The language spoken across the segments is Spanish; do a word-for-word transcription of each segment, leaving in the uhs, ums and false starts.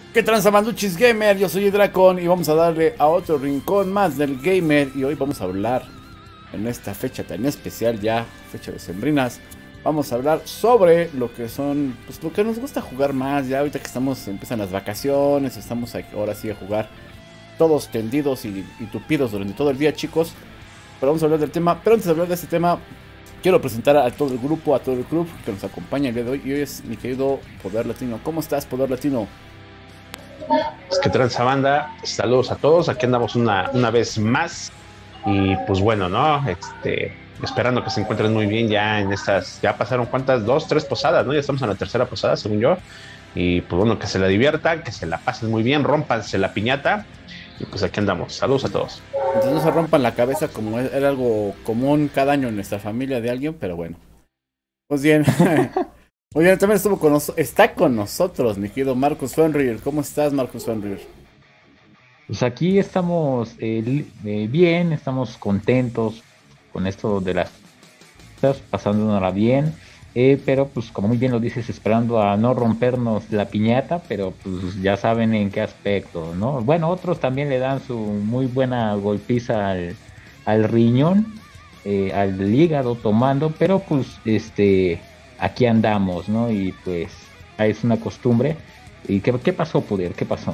¿Qué tranza, Manduchis Gamer? Yo soy Dracon y vamos a darle a otro rincón más del gamer. Y hoy vamos a hablar, en esta fecha tan especial ya, fecha de sembrinas, vamos a hablar sobre lo que son, pues lo que nos gusta jugar más. Ya ahorita que estamos, empiezan las vacaciones, estamos aquí, ahora sí a jugar todos tendidos y, y tupidos durante todo el día, chicos. Pero vamos a hablar del tema, pero antes de hablar de este tema, quiero presentar a todo el grupo, a todo el club que nos acompaña el día de hoy. Y hoy es mi querido Poder Latino. ¿Cómo estás, Poder Latino? Pues que tranza banda, saludos a todos, aquí andamos una, una vez más y pues bueno, ¿no? Este, esperando que se encuentren muy bien ya en estas, ya pasaron cuántas, dos, tres posadas, ¿no? Ya estamos en la tercera posada, según yo, y pues bueno, que se la diviertan, que se la pasen muy bien, rómpanse la piñata y pues aquí andamos, saludos a todos. Entonces no se rompan la cabeza como era algo común cada año en nuestra familia de alguien, pero bueno. Pues bien. Muy bien, también estuvo con nos está con nosotros, mi querido Marcus Fenrir. ¿Cómo estás, Marcus Fenrir? Pues aquí estamos eh, eh, bien, estamos contentos con esto de las cosas, pasándonosla bien, eh, pero pues como muy bien lo dices, esperando a no rompernos la piñata, pero pues ya saben en qué aspecto, ¿no? Bueno, otros también le dan su muy buena golpiza al, al riñón, eh, al hígado tomando, pero pues este... aquí andamos, ¿no? Y pues es una costumbre. ¿Y qué, qué pasó, Poder? ¿Qué pasó?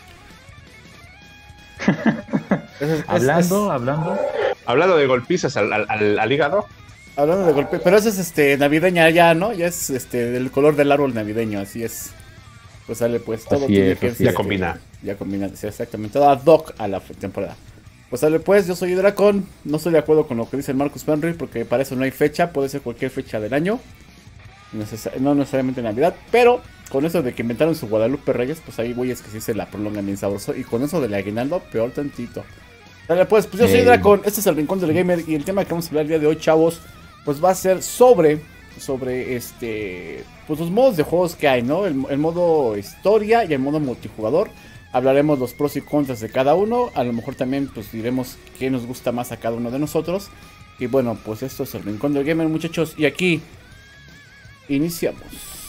Es, es, hablando, es, hablando. Hablando de golpizas al, al, al hígado. Hablando de golpe, pero eso es este navideña ya, ¿no? Ya es este del color del árbol navideño, así es. Pues sale, pues todo así tiene es, que así ser. Ya combina. Ya combina, sí, exactamente. Todo ad hoc a la temporada. Pues sale, pues, yo soy Dracon. No estoy de acuerdo con lo que dice el Marcus Fenrir, porque para eso no hay fecha, puede ser cualquier fecha del año. No necesariamente Navidad, pero con eso de que inventaron su Guadalupe Reyes, pues hay güeyes que sí se la prolongan bien sabroso. Y con eso del aguinaldo, peor tantito. Dale, pues, pues yo soy eh. Dracon, este es el Rincón del Gamer. Y el tema que vamos a hablar el día de hoy, chavos, pues va a ser sobre, sobre este, pues los modos de juegos que hay, ¿no? El, el modo historia y el modo multijugador. Hablaremos los pros y contras de cada uno. A lo mejor también, pues diremos qué nos gusta más a cada uno de nosotros. Y bueno, pues esto es el Rincón del Gamer, muchachos. Y aquí iniciamos.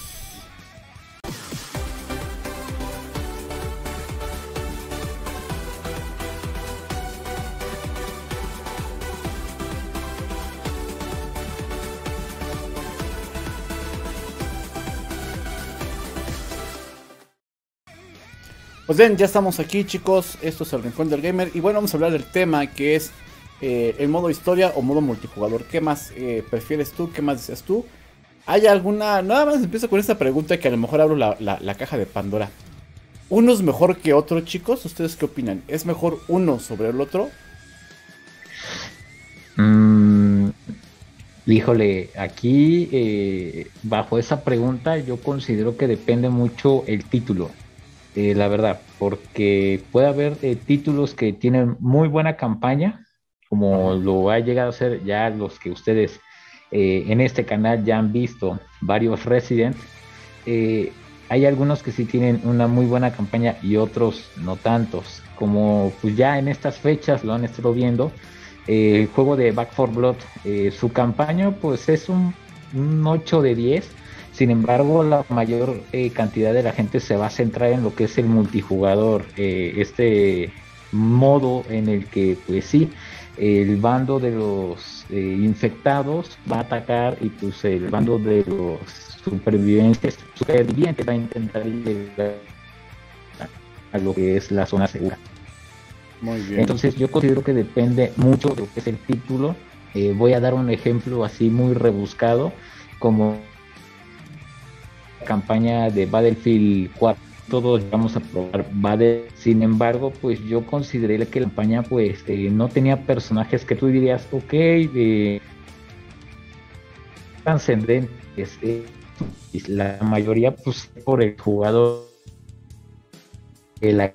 Pues bien, ya estamos aquí, chicos. Esto es el Rincón del Gamer. Y bueno, vamos a hablar del tema que es eh, el modo historia o modo multijugador. ¿Qué más eh, prefieres tú? ¿Qué más deseas tú? ¿Hay alguna? Nada más empiezo con esta pregunta que a lo mejor abro la, la, la caja de Pandora. ¿Uno es mejor que otro, chicos? ¿Ustedes qué opinan? ¿Es mejor uno sobre el otro? Mm, híjole, aquí eh, bajo esa pregunta yo considero que depende mucho el título, eh, la verdad, porque puede haber eh, títulos que tienen muy buena campaña, como uh-huh. lo ha llegado a ser ya los que ustedes... Eh, en este canal ya han visto varios Resident. Eh, hay algunos que sí tienen una muy buena campaña y otros no tantos. Como pues ya en estas fechas lo han estado viendo, eh, el juego de Back four Blood, eh, su campaña pues es un, un ocho de diez. Sin embargo, la mayor eh, cantidad de la gente se va a centrar en lo que es el multijugador, eh, este modo en el que pues sí, el bando de los eh, infectados va a atacar y pues el bando de los supervivientes, supervivientes va a intentar llegar a lo que es la zona segura. Muy bien. Entonces yo considero que depende mucho de lo que es el título. Eh, voy a dar un ejemplo así muy rebuscado, como la campaña de Battlefield cuatro. Todos vamos a probar Battlefield. Sin embargo, pues yo consideré que la campaña pues eh, no tenía personajes que tú dirías, ok, eh, trascendentes. Eh, la mayoría pues por el jugador. Eh, la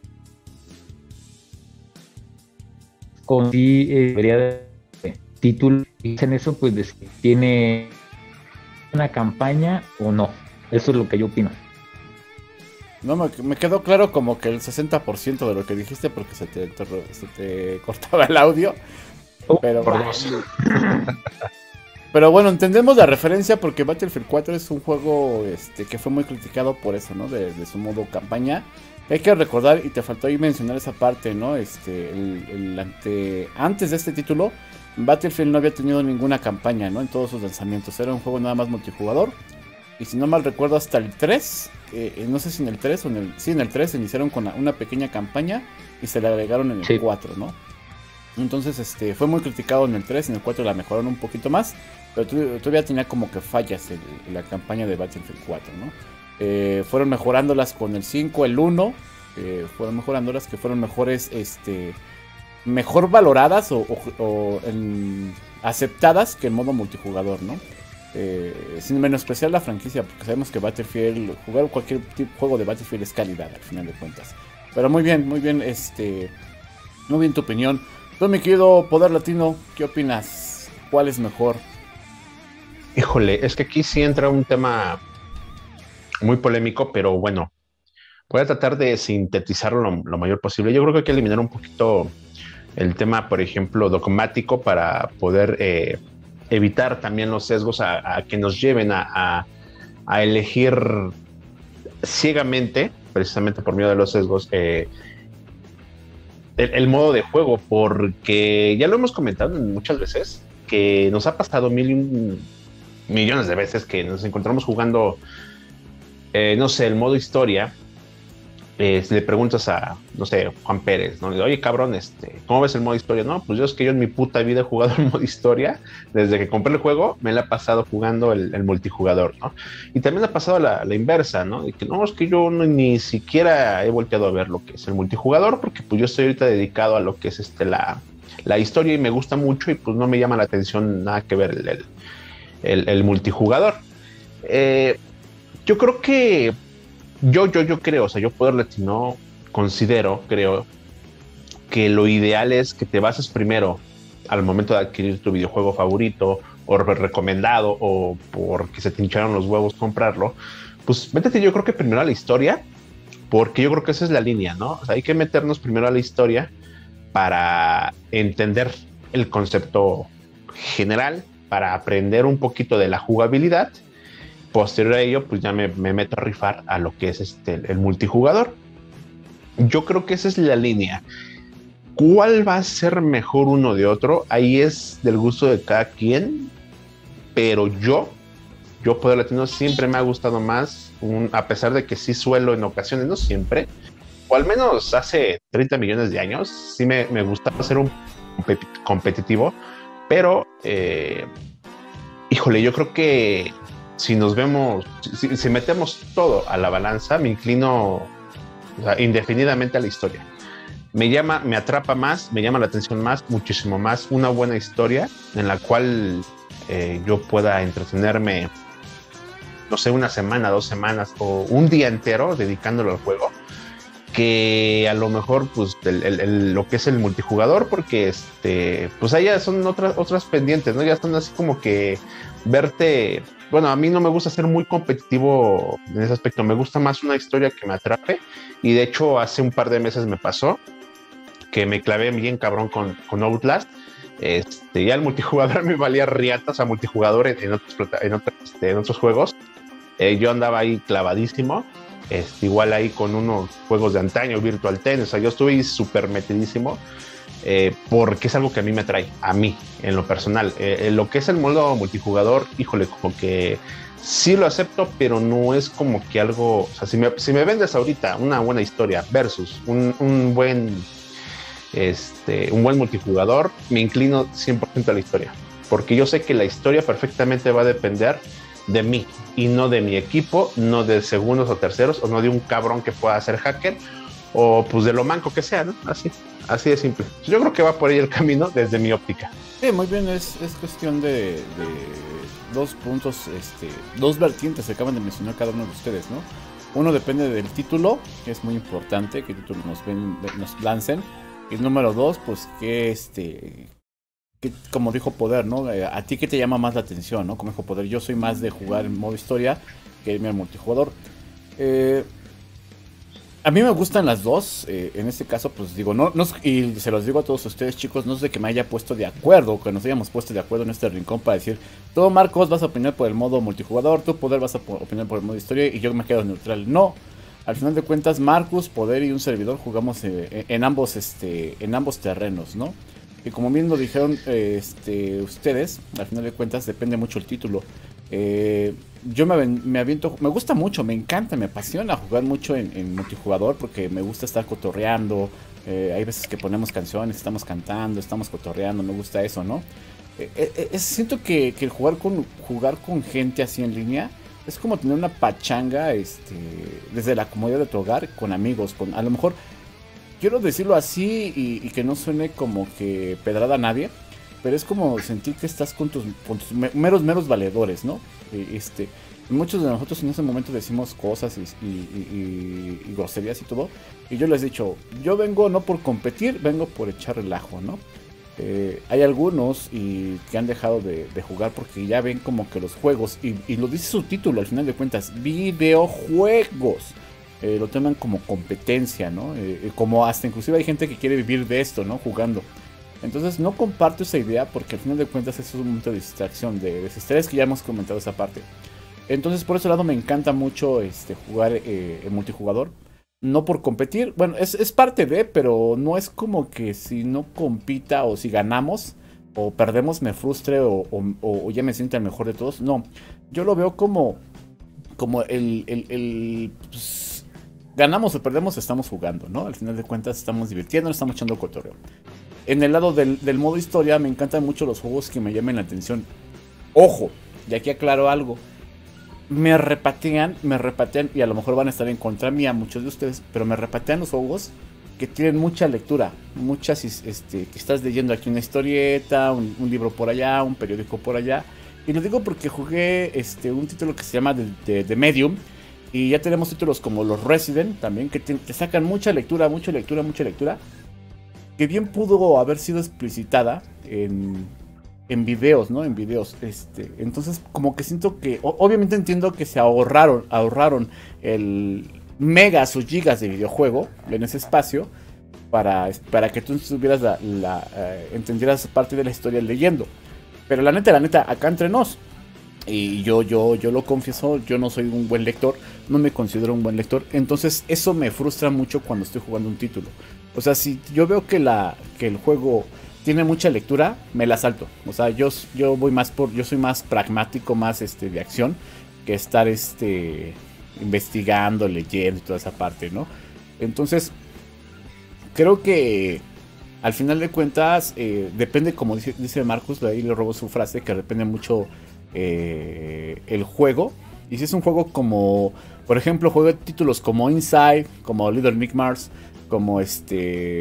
con sí eh, debería de título. Dicen eso, pues de si tiene una campaña o no. Eso es lo que yo opino. No, me, me quedó claro como que el sesenta por ciento de lo que dijiste porque se te, se te cortaba el audio. Oh, pero por dos. Pero bueno, entendemos la referencia porque Battlefield cuatro es un juego este, que fue muy criticado por eso, ¿no? De, de su modo campaña. Hay que recordar, y te faltó ahí mencionar esa parte, ¿no? Este, el, el ante, antes de este título, Battlefield no había tenido ninguna campaña, ¿no? En todos sus lanzamientos. Era un juego nada más multijugador. Y si no mal recuerdo, hasta el tres, eh, no sé si en el tres o en el... Sí, en el tres iniciaron con una pequeña campaña y se le agregaron en el sí. cuatro, ¿no? Entonces, este, fue muy criticado en el tres, en el cuatro la mejoraron un poquito más. Pero todavía tenía como que fallas en la campaña de Battlefield cuatro, ¿no? Eh, fueron mejorándolas con el cinco, el uno. Eh, fueron mejorándolas que fueron mejores, este... mejor valoradas o, o, o en, aceptadas que en modo multijugador, ¿no? Eh, sin menospreciar la franquicia, porque sabemos que Battlefield, jugar cualquier tipo, juego de Battlefield es calidad al final de cuentas. Pero muy bien, muy bien, este, muy bien tu opinión. Tú, mi querido Poder Latino, ¿qué opinas? ¿Cuál es mejor? Híjole, es que aquí sí entra un tema muy polémico, pero bueno, voy a tratar de sintetizarlo lo, lo mayor posible. Yo creo que hay que eliminar un poquito el tema, por ejemplo, dogmático para poder eh, evitar también los sesgos a, a que nos lleven a, a, a elegir ciegamente, precisamente por medio de los sesgos, eh, el, el modo de juego, porque ya lo hemos comentado muchas veces, que nos ha pasado mil y un millones de veces que nos encontramos jugando, eh, no sé, el modo historia. Eh, si le preguntas a, no sé, Juan Pérez, ¿no? Oye, cabrón, este, ¿cómo ves el modo historia? No, pues yo es que yo en mi puta vida he jugado el modo historia. Desde que compré el juego, me la he pasado jugando el, el multijugador, ¿no? Y también ha pasado la, la inversa, ¿no? Y que no, es que yo no, ni siquiera he volteado a ver lo que es el multijugador, porque pues yo estoy ahorita dedicado a lo que es este, la, la historia y me gusta mucho y pues no me llama la atención nada que ver el, el, el, el multijugador. Eh, yo creo que Yo, yo, yo creo, o sea, yo Poder Latino considero, creo, que lo ideal es que te bases primero al momento de adquirir tu videojuego favorito o recomendado o porque se te hincharon los huevos comprarlo, pues métete yo creo que primero a la historia, porque yo creo que esa es la línea, ¿no? O sea, hay que meternos primero a la historia para entender el concepto general, para aprender un poquito de la jugabilidad. Posterior a ello, pues ya me, me meto a rifar a lo que es este, el multijugador. Yo creo que esa es la línea. ¿Cuál va a ser mejor uno de otro? Ahí es del gusto de cada quien. Pero yo, yo Poder Latino siempre me ha gustado más, un, a pesar de que sí suelo en ocasiones, no siempre, o al menos hace treinta millones de años, sí me, me gustaba ser un competitivo. Pero, eh, híjole, yo creo que si nos vemos, si, si metemos todo a la balanza, me inclino, o sea, indefinidamente a la historia. Me llama, me atrapa más, me llama la atención más, muchísimo más, una buena historia en la cual eh, yo pueda entretenerme, no sé, una semana, dos semanas o un día entero dedicándolo al juego, que a lo mejor pues el, el, el, lo que es el multijugador, porque este, pues allá son otras, otras pendientes, ¿no? Ya están así como que verte. Bueno, a mí no me gusta ser muy competitivo en ese aspecto, me gusta más una historia que me atrape, y de hecho hace un par de meses me pasó que me clavé bien cabrón con, con Outlast. Este, ya el multijugador me valía riatas a multijugador en, en, otros, en, otros, este, en otros juegos. Eh, yo andaba ahí clavadísimo, este, igual ahí con unos juegos de antaño, Virtual Tennis, o sea, yo estuve súper metidísimo. Eh, porque es algo que a mí me atrae, a mí, en lo personal. Eh, en lo que es el modo multijugador, híjole, como que sí lo acepto, pero no es como que algo, o sea, si me, si me vendes ahorita una buena historia versus un, un buen este, un buen multijugador, me inclino cien por ciento a la historia, porque yo sé que la historia perfectamente va a depender de mí y no de mi equipo, no de segundos o terceros, o no de un cabrón que pueda ser hacker, o pues de lo manco que sea, ¿no? Así, así de simple. Yo creo que va por ahí el camino desde mi óptica. Sí, muy bien, es, es cuestión de, de dos puntos, este, dos vertientes que acaban de mencionar cada uno de ustedes, ¿no? Uno depende del título, que es muy importante, qué título nos, ven, nos lancen. Y número dos, pues que este, que, como dijo Poder, ¿no? A ti qué te llama más la atención, ¿no? Como dijo Poder, yo soy más de jugar en modo historia que irme al multijugador. Eh... A mí me gustan las dos, eh, en este caso pues digo, no, no, y se los digo a todos ustedes chicos, no es de que me haya puesto de acuerdo, que nos hayamos puesto de acuerdo en este rincón para decir, tú Marcos vas a opinar por el modo multijugador, tú Poder vas a opinar por el modo historia y yo me quedo neutral. No, al final de cuentas Marcus, Poder y un servidor jugamos eh, en ambos este, en ambos terrenos, ¿no? Y como bien lo dijeron eh, este, ustedes, al final de cuentas depende mucho el título. Eh, yo me, me aviento, me gusta mucho, me encanta, me apasiona jugar mucho en, en multijugador porque me gusta estar cotorreando. Eh, hay veces que ponemos canciones, estamos cantando, estamos cotorreando, me gusta eso, ¿no? Eh, eh, eh, siento que, que el jugar con, jugar con gente así en línea es como tener una pachanga este, desde la comodidad de tu hogar, con amigos, con a lo mejor, quiero decirlo así y, y que no suene como que pedrada a nadie. Pero es como sentir que estás con tus, con tus meros, meros valedores, ¿no? Este, muchos de nosotros en ese momento decimos cosas y, y, y, y groserías y todo. Y yo les he dicho, yo vengo no por competir, vengo por echar relajo, ¿no? Eh, hay algunos y que han dejado de, de jugar porque ya ven como que los juegos, y, y lo dice su título al final de cuentas, videojuegos. Eh, lo toman como competencia, ¿no? Eh, como hasta inclusive hay gente que quiere vivir de esto, ¿no? Jugando. Entonces no comparto esa idea porque al final de cuentas eso es un momento de distracción, de desestrés, que ya hemos comentado esa parte. Entonces por ese lado me encanta mucho este, jugar eh, en multijugador. No por competir, bueno, es, es parte de, pero no es como que si no compita o si ganamos o perdemos me frustre o, o, o ya me sienta el mejor de todos. No, yo lo veo como, como el... el, el pues, ganamos o perdemos, estamos jugando, ¿no? Al final de cuentas estamos divirtiendo, estamos echando cotorreo. En el lado del, del modo historia me encantan mucho los juegos que me llamen la atención. Ojo, y aquí aclaro algo. Me repatean, me repatean, y a lo mejor van a estar en contra mía muchos de ustedes, pero me repatean los juegos que tienen mucha lectura. Muchas, este, que estás leyendo aquí una historieta, un, un libro por allá, un periódico por allá. Y lo digo porque jugué este, un título que se llama The, The, The Medium. Y ya tenemos títulos como los Resident también, que te, te sacan mucha lectura, mucha lectura, mucha lectura. Que bien pudo haber sido explicitada en, en videos, ¿no? En videos. Este, entonces, como que siento que... O, obviamente entiendo que se ahorraron, ahorraron el megas o gigas de videojuego en ese espacio para, para que tú tuvieras la, la, uh, entendieras parte de la historia leyendo. Pero la neta, la neta, acá entre nos, y yo, yo, yo lo confieso, yo no soy un buen lector, no me considero un buen lector. Entonces eso me frustra mucho cuando estoy jugando un título. O sea, si yo veo que, la, que el juego tiene mucha lectura, me la salto. O sea, yo, yo voy más por, yo soy más pragmático, más este, de acción, que estar este, investigando, leyendo y toda esa parte, ¿no? Entonces, creo que al final de cuentas, eh, depende, como dice, dice Marcus, ahí le robo su frase, que depende mucho eh, el juego. Y si es un juego como, por ejemplo, juego títulos como Inside, como Little Nightmares, como este,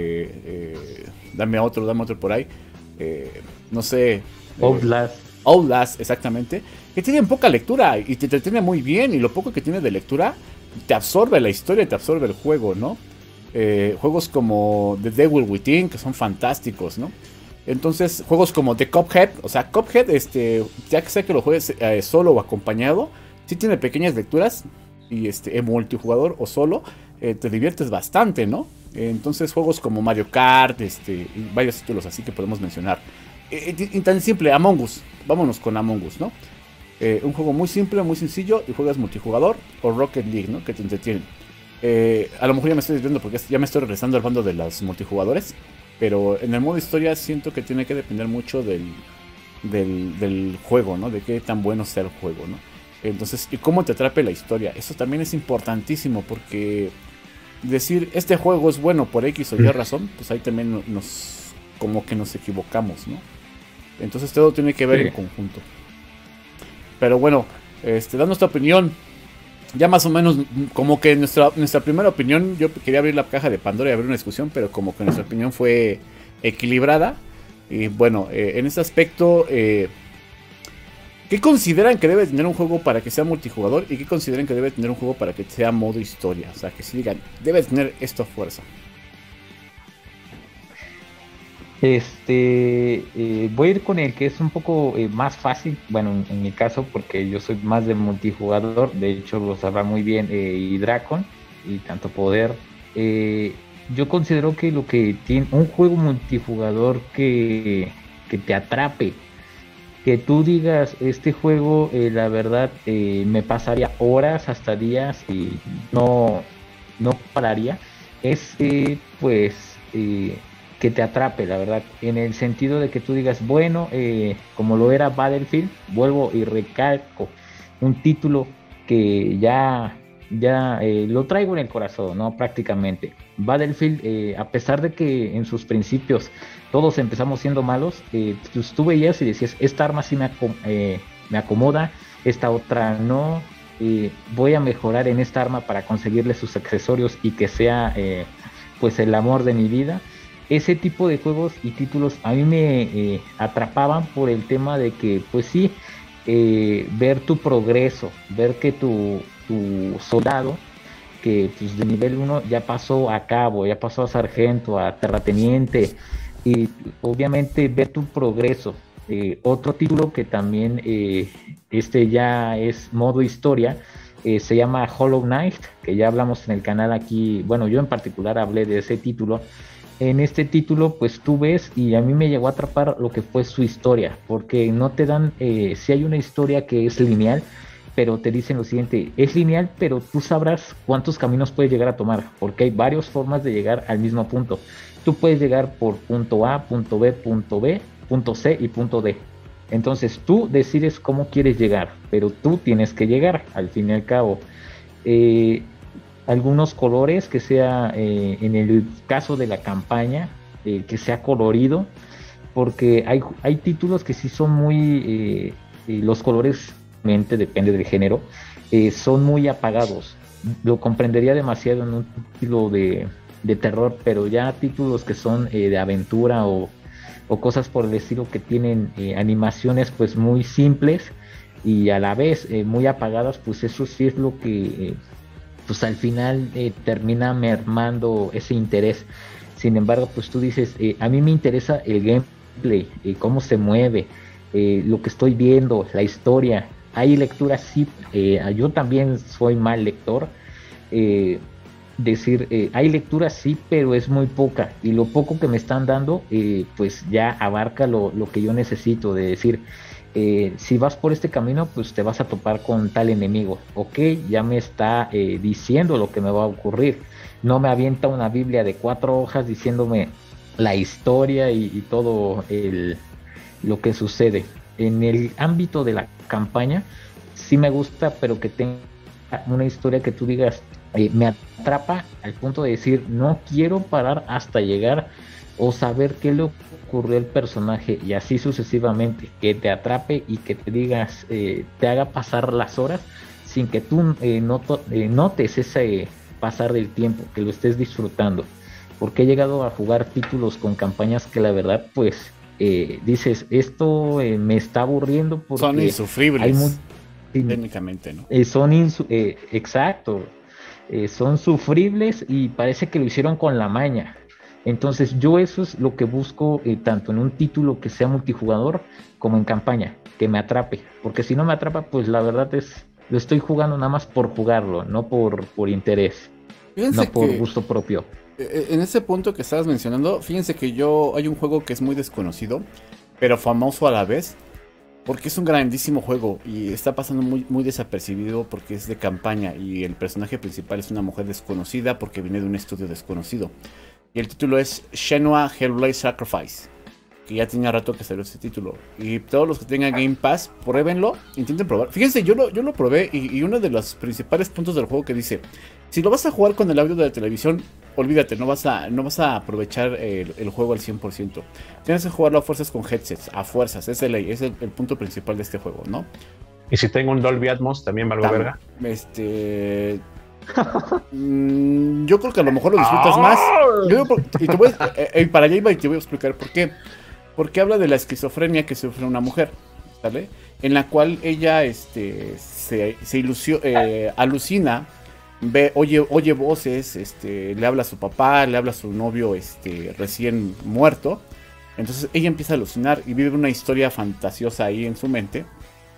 eh, dame otro, dame otro por ahí, eh, no sé. Eh, Outlast. Outlast, exactamente. Que tienen poca lectura y te entretiene muy bien. Y lo poco que tiene de lectura te absorbe la historia, te absorbe el juego, ¿no? Eh, juegos como The Devil Within, que son fantásticos, ¿no? Entonces, juegos como The Cuphead, o sea, Cuphead, este, ya que sea que lo juegues eh, solo o acompañado, sí tiene pequeñas lecturas. Y este, en multijugador o solo, eh, te diviertes bastante, ¿no? Entonces juegos como Mario Kart, este, y varios títulos así que podemos mencionar. Eh, y tan simple, Among Us. Vámonos con Among Us, ¿no? Eh, un juego muy simple, muy sencillo, y juegas multijugador o Rocket League, ¿no? Que te entretienen. Eh, a lo mejor ya me estoy desviando porque ya me estoy regresando al bando de los multijugadores. Pero en el modo historia siento que tiene que depender mucho del, del, del juego, ¿no? De qué tan bueno sea el juego, ¿no? Entonces, y cómo te atrape la historia. Eso también es importantísimo porque decir este juego es bueno por X o Y razón, pues ahí también nos, como que nos equivocamos, ¿no? Entonces todo tiene que ver sí. en conjunto. Pero bueno, este, dando nuestra opinión, ya más o menos, como que nuestra, nuestra primera opinión, yo quería abrir la caja de Pandora y abrir una discusión, pero como que nuestra opinión fue equilibrada. Y bueno, eh, en este aspecto, eh, ¿qué consideran que debe tener un juego para que sea multijugador? ¿Y qué consideran que debe tener un juego para que sea modo historia? O sea, que si digan, debe tener esto a fuerza. Este, eh, voy a ir con el que es un poco eh, más fácil, bueno, en, en mi caso, porque yo soy más de multijugador, de hecho lo sabrá muy bien eh, y Dracon, y tanto Poder Eh, yo considero que lo que tiene un juego multijugador que, que te atrape, que tú digas, este juego, eh, la verdad, eh, me pasaría horas hasta días y no, no pararía, es eh, pues eh, que te atrape, la verdad, en el sentido de que tú digas, bueno, eh, como lo era Battlefield, vuelvo y recalco, un título que ya, ya eh, lo traigo en el corazón, ¿no? Prácticamente. Battlefield, eh, a pesar de que en sus principios todos empezamos siendo malos, eh, pues tú veías y decías, esta arma sí me, acom eh, me acomoda, esta otra no, eh, voy a mejorar en esta arma para conseguirle sus accesorios y que sea eh, pues el amor de mi vida. Ese tipo de juegos y títulos a mí me eh, atrapaban por el tema de que pues sí, eh, ver tu progreso, ver que tu, tu soldado que pues de nivel uno ya pasó a cabo, ya pasó a sargento, a terrateniente, y obviamente ver tu progreso. Eh, otro título que también eh, este ya es modo historia, eh, se llama Hollow Knight, que ya hablamos en el canal aquí, bueno, yo en particular hablé de ese título. En este título pues tú ves y a mí me llegó a atrapar lo que fue su historia, porque no te dan, eh, si hay una historia que es lineal, pero te dicen lo siguiente, es lineal, pero tú sabrás cuántos caminos puedes llegar a tomar, porque hay varias formas de llegar al mismo punto. Tú puedes llegar por punto A, punto B, punto B, punto C y punto D. Entonces tú decides cómo quieres llegar, pero tú tienes que llegar al fin y al cabo. Eh, algunos colores que sea, eh, en el caso de la campaña, eh, que sea colorido, porque hay, hay títulos que sí son muy, eh, eh, los colores, depende del género, eh, son muy apagados. Lo comprendería demasiado en un título de, de terror, pero ya títulos que son eh, de aventura o, o cosas por el estilo que tienen eh, animaciones pues muy simples y a la vez eh, muy apagadas, pues eso sí es lo que eh, pues al final eh, termina mermando ese interés. Sin embargo, pues tú dices, eh, a mí me interesa el gameplay, eh, cómo se mueve, eh, lo que estoy viendo, la historia. Hay lecturas, sí, eh, yo también soy mal lector, eh, decir, eh, hay lecturas, sí, pero es muy poca, y lo poco que me están dando, eh, pues ya abarca lo, lo que yo necesito, de decir, eh, si vas por este camino, pues te vas a topar con tal enemigo, ok, ya me está eh, diciendo lo que me va a ocurrir, no me avienta una Biblia de cuatro hojas diciéndome la historia y, y todo el, lo que sucede. En el ámbito de la campaña, sí me gusta, pero que tenga una historia que tú digas, eh, me atrapa al punto de decir, no quiero parar hasta llegar o saber qué le ocurrió al personaje, y así sucesivamente, que te atrape y que te digas, eh, te haga pasar las horas sin que tú eh, noto, eh, notes ese pasar del tiempo, que lo estés disfrutando. Porque he llegado a jugar títulos con campañas que la verdad, pues, Eh, dices, esto eh, me está aburriendo porque son insufribles hay muy, técnicamente, ¿no? Eh, son insu eh, exacto, eh, son sufribles y parece que lo hicieron con la maña. Entonces yo eso es lo que busco, eh, tanto en un título que sea multijugador como en campaña, que me atrape, porque si no me atrapa, pues la verdad es, lo estoy jugando nada más por jugarlo, no por, por interés, Fíjense no por que gusto propio. en ese punto que estabas mencionando, fíjense que yo hay un juego que es muy desconocido, pero famoso a la vez, porque es un grandísimo juego y está pasando muy, muy desapercibido porque es de campaña y el personaje principal es una mujer desconocida porque viene de un estudio desconocido. Y el título es Shenmue Hellblade Sacrifice, que ya tenía rato que salió este título. Y todos los que tengan Game Pass, pruébenlo, intenten probar. Fíjense, yo lo, yo lo probé y, y uno de los principales puntos del juego que dice, si lo vas a jugar con el audio de la televisión, olvídate, no vas a, no vas a aprovechar el, el juego al cien por ciento. Tienes que jugarlo a fuerzas con headsets, a fuerzas, es, el, es el, el punto principal de este juego, ¿no? Y si tengo un Dolby Atmos, también valgo Tam, verga. Este... mm, yo creo que a lo mejor lo disfrutas más. Yo, y te voy, eh, eh, para allá iba y te voy a explicar por qué. Porque habla de la esquizofrenia que sufre una mujer, ¿vale? En la cual ella este, se, se ilusio, eh, alucina, ve, oye, oye voces, este, le habla a su papá, le habla a su novio este, recién muerto. Entonces ella empieza a alucinar y vive una historia fantasiosa ahí en su mente.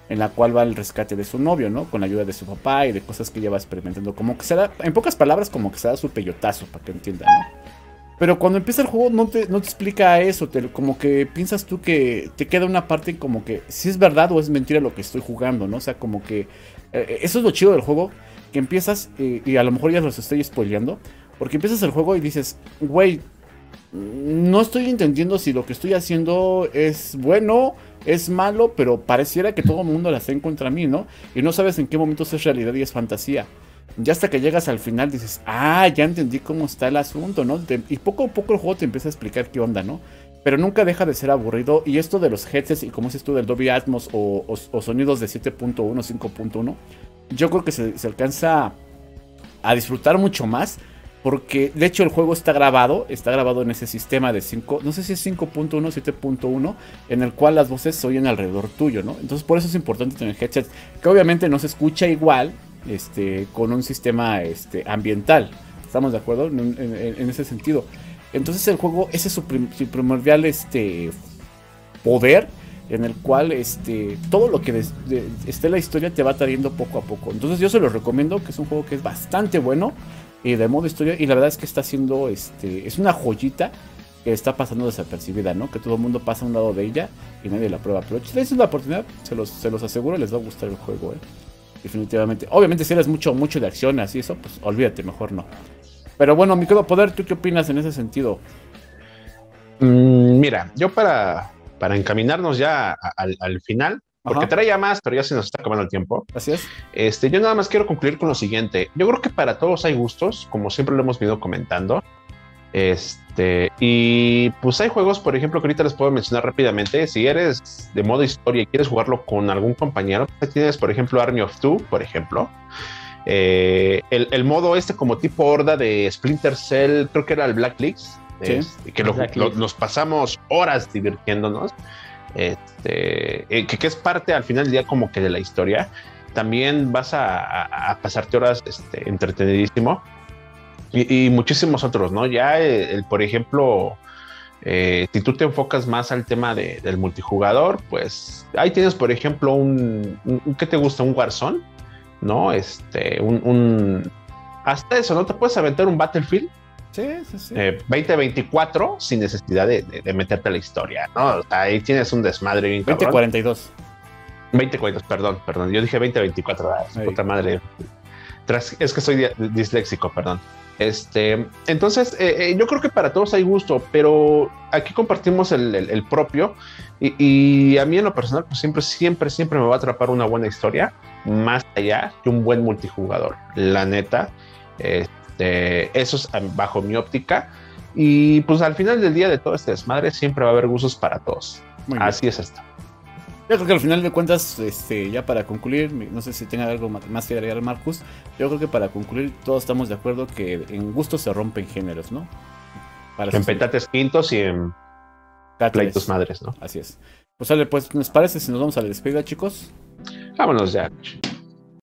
en la cual va el rescate de su novio, ¿no? Con la ayuda de su papá y de cosas que ella va experimentando. Como que se da, en pocas palabras, como que se da su peyotazo, para que entiendan, ¿no? Pero cuando empieza el juego no te, no te explica eso, te, como que piensas tú que te queda una parte como que si es verdad o es mentira lo que estoy jugando, ¿no? O sea, como que eh, eso es lo chido del juego, que empiezas, eh, y a lo mejor ya los estoy spoileando, porque empiezas el juego y dices, güey, no estoy entendiendo si lo que estoy haciendo es bueno, es malo, pero pareciera que todo el mundo la está en contra mí, ¿no? Y no sabes en qué momentos es realidad y es fantasía. Ya hasta que llegas al final dices, ah, ya entendí cómo está el asunto, ¿no? Te, y poco a poco el juego te empieza a explicar qué onda, ¿no? Pero nunca deja de ser aburrido. Y esto de los headsets y como dices tú del Dolby Atmos o, o, o sonidos de siete punto uno, cinco punto uno, yo creo que se, se alcanza a disfrutar mucho más. Porque de hecho el juego está grabado, está grabado en ese sistema de cinco, no sé si es cinco punto uno, siete punto uno, en el cual las voces se oyen alrededor tuyo, ¿no? Entonces por eso es importante tener headsets, que obviamente no se escucha igual este, con un sistema este, ambiental. ¿Estamos de acuerdo? En, en, en ese sentido. Entonces el juego, ese es su, prim, su primordial este, poder, en el cual este, todo lo que des, de, esté en la historia te va trayendo poco a poco. Entonces yo se los recomiendo, que es un juego que es bastante bueno. Y de modo historia, y la verdad es que está haciendo, este, es una joyita que está pasando desapercibida, ¿no? Que todo el mundo pasa a un lado de ella y nadie la prueba. Pero si les una oportunidad, se los, se los aseguro, les va a gustar el juego, ¿eh? Definitivamente. Obviamente, si eres mucho, mucho de acción, así eso, pues olvídate, mejor no. Pero bueno, mi querido Poder, ¿tú qué opinas en ese sentido? Mm, mira, yo para, para encaminarnos ya a, al, al final, porque Ajá. traía más, pero ya se nos está acabando el tiempo. Así es. Este, yo nada más quiero concluir con lo siguiente. Yo creo que para todos hay gustos, como siempre lo hemos venido comentando. Este, y pues hay juegos, por ejemplo, que ahorita les puedo mencionar rápidamente. Si eres de modo historia y quieres jugarlo con algún compañero, pues tienes, por ejemplo, Army of Two, por ejemplo. Eh, el, el modo este como tipo horda de Splinter Cell, creo que era el Black Leaks, Sí, este, que lo, lo, nos pasamos horas divirtiéndonos. Este, eh, que, que es parte al final del día como que de la historia. También vas a, a, a pasarte horas este, entretenidísimo y, y muchísimos otros, ¿no? Ya el, el por ejemplo, eh, si tú te enfocas más al tema de, del multijugador, pues ahí tienes, por ejemplo, un, un ¿qué te gusta? Un Warzone, ¿no? Este, un, un hasta eso, ¿no? Te puedes aventar un Battlefield sí, sí, sí. Eh, veinte veinticuatro sin necesidad de, de, de meterte a la historia, ¿no? O sea, ahí tienes un desmadre bien cabrón. veinte cuarenta y dos. veinte cuarenta y dos, perdón, perdón. Yo dije veinte veinticuatro, ah, puta madre. Tras, es que soy disléxico, perdón. Este, entonces, eh, eh, yo creo que para todos hay gusto, pero aquí compartimos el, el, el propio. Y, y a mí en lo personal, pues siempre, siempre, siempre me va a atrapar una buena historia, más allá que un buen multijugador. La neta, eh, Este, eso es bajo mi óptica. Y pues al final del día de todo este desmadre siempre va a haber gustos para todos. Así es esto. Yo creo que al final de cuentas, este, ya para concluir, no sé si tenga algo más que agregar Marcus, yo creo que para concluir todos estamos de acuerdo que en gustos se rompen géneros, ¿no? Para en petates quintos y en pleitos madres, ¿no? Así es. Pues sale, pues, ¿nos parece si nos vamos a la despedida, chicos? Vámonos ya.